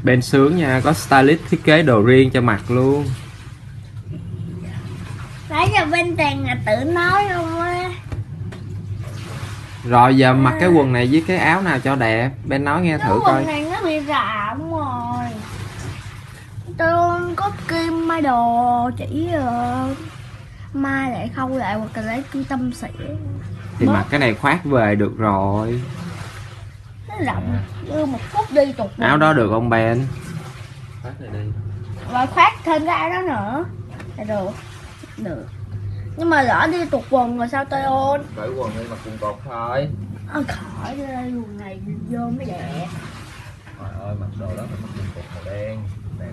Bên sướng nha, có stylist thiết kế đồ riêng cho mặc luôn. Nãy giờ bên toàn là tự nói không á. Rồi giờ mặc cái quần này với cái áo nào cho đẹp? Ben nói nghe thử coi. Quần này nó bị rộng rồi. Tôi có kim may đồ chỉ mai lại khâu lại hoặc là lấy kim tâm sĩ. Thì mặc cái này khoác về được rồi. Nó rộng, đưa một phút đi tục. Áo đó được không Ben? Khoác này đi. Rồi khoác thêm cái áo đó nữa là được. Được. Nhưng mà lỡ đi tuột quần rồi sao tôi ôn? Cởi quần đi mặc quần cột thôi. Khỏi đây quần này vô mới đẹp. Trời ơi mặc đồ đó phải mặc quần cột màu đen. Đẹp.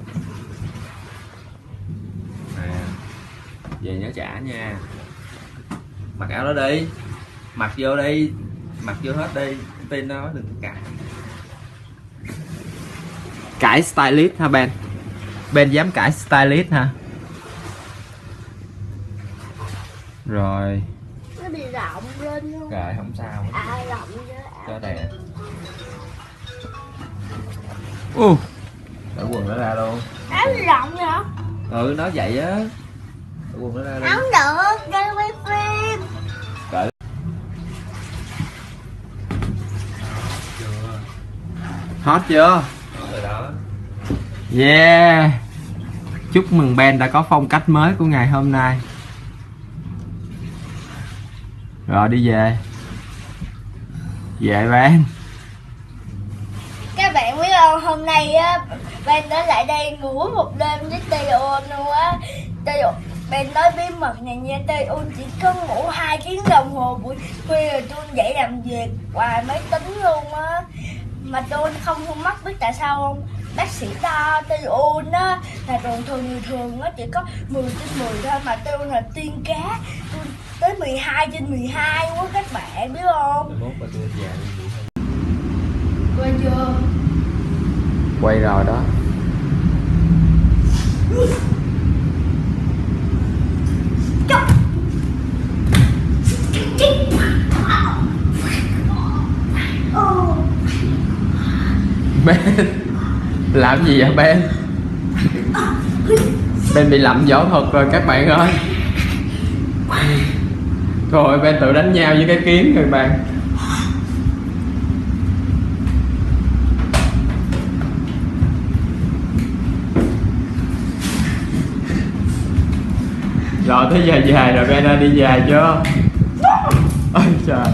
Nè. Về nhớ trả nha. Mặc áo đó đi. Mặc vô đi. Mặc vô hết đi. Tin nó đừng có cãi. Cãi stylist hả Ben? Ben dám cãi stylist hả? Rồi. Nó bị rộng lên luôn. Kệ không sao. Rộng chứ. Cho đẹp. Cởi quần nó ra luôn. Áo rộng vậy hả? Ừ nó vậy á. Cởi quần nó ra luôn. Không được, đây quay phim. Cởi. Hot chưa? Rồi đó. Yeah. Chúc mừng Ben đã có phong cách mới của ngày hôm nay. Rồi đi về. Về Ben. Các bạn biết không, hôm nay á Ben đã lại đây ngủ một đêm với Taeyeon luôn á. Ben nói bí mật này nha, Taeyeon chỉ có ngủ 2 tiếng đồng hồ buổi khuya rồi tôi dậy làm việc hoài máy tính luôn á. Mà tôi không mắc, biết tại sao không? Bác sĩ đo Taeyeon á là thường á chỉ có 10 trên 10 thôi, mà Taeyeon là tiên cá, tôi tới 12 trên 12 quá các bạn biết không? Quay chưa? Quay rồi đó. Ben làm gì vậy Ben? Ben bị lậm võ thuật rồi các bạn ơi. Rồi Ben tự đánh nhau với cái kiếm rồi bạn. Rồi tới giờ về rồi Ben ơi, đi về chưa? Ôi trời.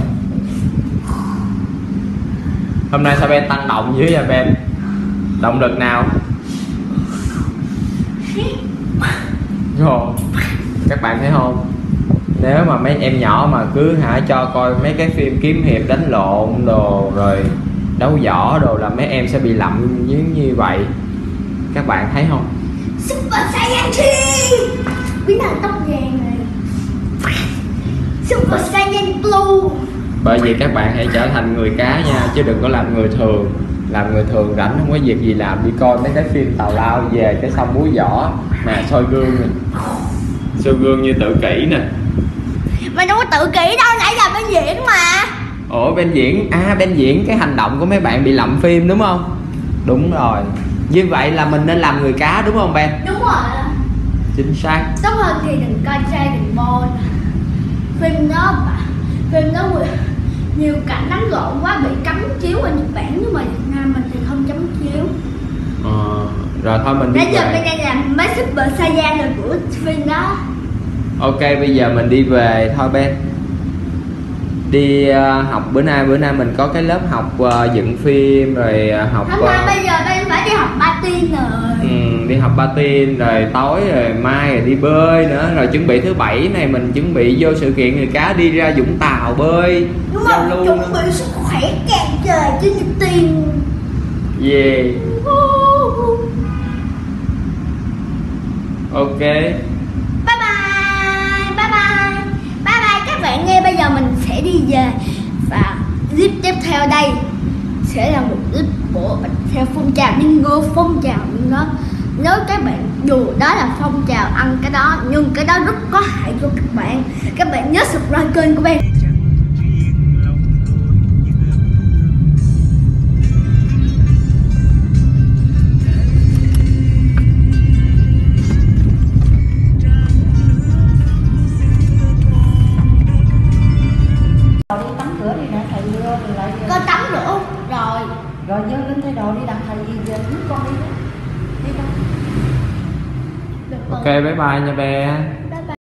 Hôm nay sao Ben tăng động dữ vậy Ben? Động lực nào? Rồi các bạn thấy không? Nếu mà mấy em nhỏ mà cứ cho coi mấy cái phim kiếm hiệp đánh lộn đồ rồi đấu võ đồ là mấy em sẽ bị lậm như vậy. Các bạn thấy không? Super Saiyan 3 biến thành tóc vàng này. Super Saiyan Blue. Bởi vì các bạn hãy trở thành người cá nha, chứ đừng có làm người thường. Làm người thường rảnh không có việc gì làm, đi coi mấy cái phim tào lao về cái xong múa võ mà soi gương nè. Soi gương như tự kỷ nè. Mày đâu có tự kỷ đâu, nãy giờ bên diễn mà. Ủa bên diễn, bên diễn cái hành động của mấy bạn bị lậm phim đúng không? Đúng rồi. Như vậy là mình nên làm người cá đúng không Ben? Đúng rồi. Chính xác. Tốt hơn thì đừng coi Dragon Ball. Phim đó nhiều cảnh đánh lộn quá bị cấm chiếu ở Nhật Bản, nhưng mà Việt Nam mình thì không chấm chiếu. Rồi thôi mình đi nãy giờ về. bên đây làm mấy Super Saiyan rồi của phim đó. Ok bây giờ mình đi về thôi Ben. Đi học bữa nay mình có cái lớp học dựng phim rồi học. Hôm nay bây giờ Ben phải đi học patin rồi. Đi học patin rồi tối rồi mai rồi đi bơi nữa, rồi chuẩn bị thứ bảy này mình chuẩn bị vô sự kiện người cá đi ra Vũng Tàu bơi. Đúng rồi, chuẩn bị sức khỏe càng trời chứ như tiền. Yeah. Ok. Bye bye các bạn nghe, bây giờ mình sẽ đi về và clip tiếp theo đây sẽ là một clip bộ theo phong trào nhưng ngô phong trào nhưng đó. Nếu các bạn dù đó là phong trào ăn cái đó nhưng cái đó rất có hại cho các bạn nhớ subscribe kênh của Ben. đi đặng thầy gì về con đi đó. Đi con. Được Ok rồi. bye bye nha bé.